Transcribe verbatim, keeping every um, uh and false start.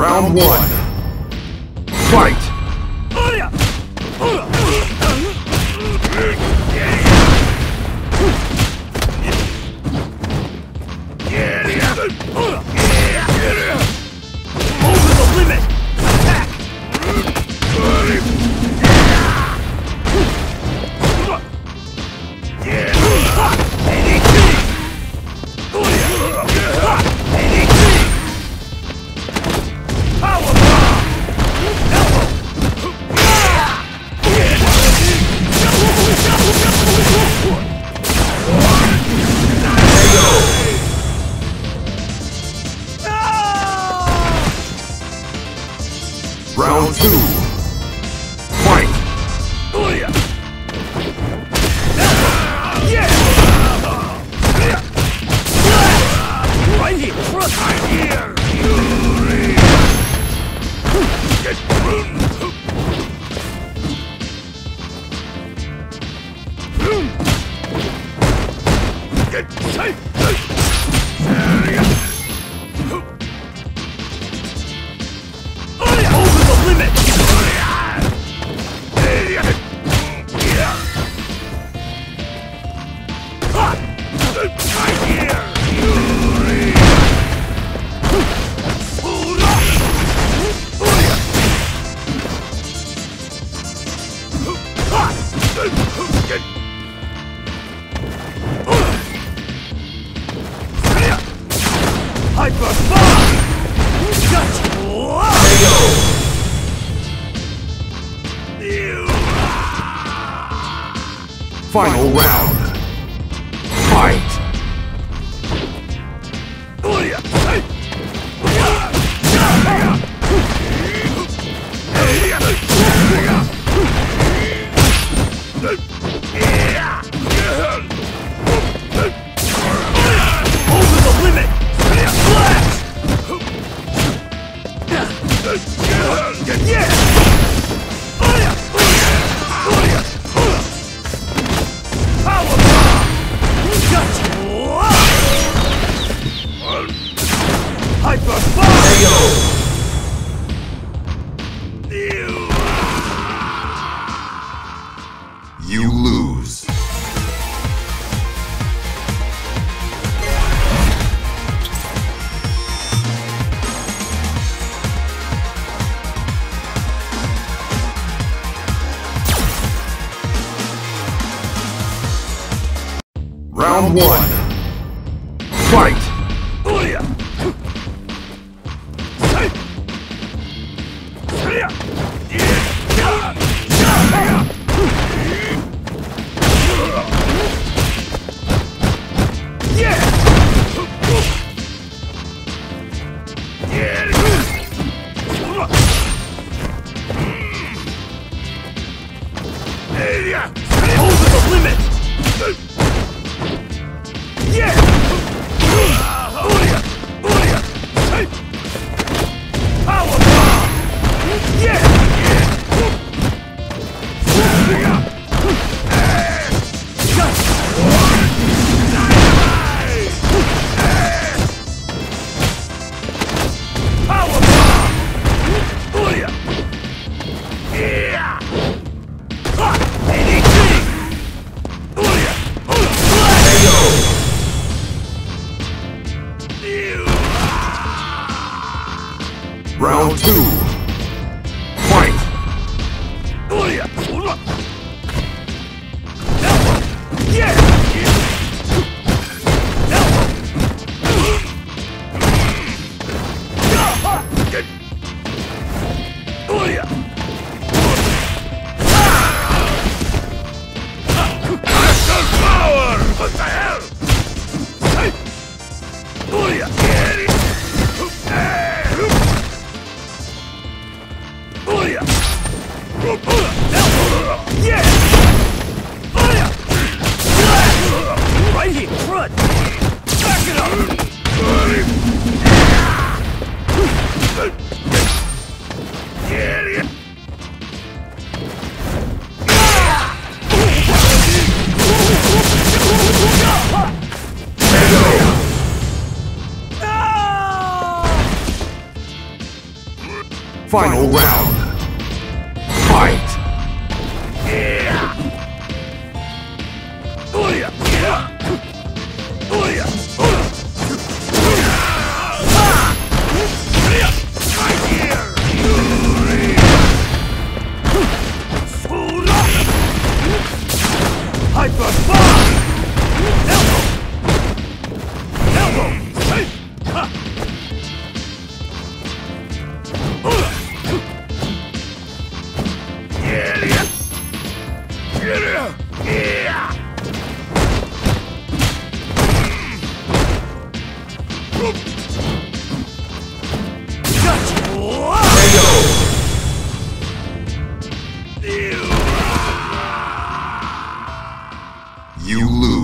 Round one. Fight! Over the limit! Attack! Power bomb! Elbow! Round two. Fight! Right here! Trust right here! Get safe! Over the limit! Right here! Hyper bomb! Gotcha! Final round. Fight! Over the limit! Blast! Yeah! Power bomb! Gotcha! Hyper bomb! You lose. Round one. Fight! Over the limit! Yeah! Power bomb! Yeah! Power bomb! Yeah! Round two. Fight! Yeah! Power! What the hell? Final round. Fight! Hyper Fire! Elbow! Elbow! Hey! Ha! Yeah! Yeah! Yeah! Gotcha! You lose.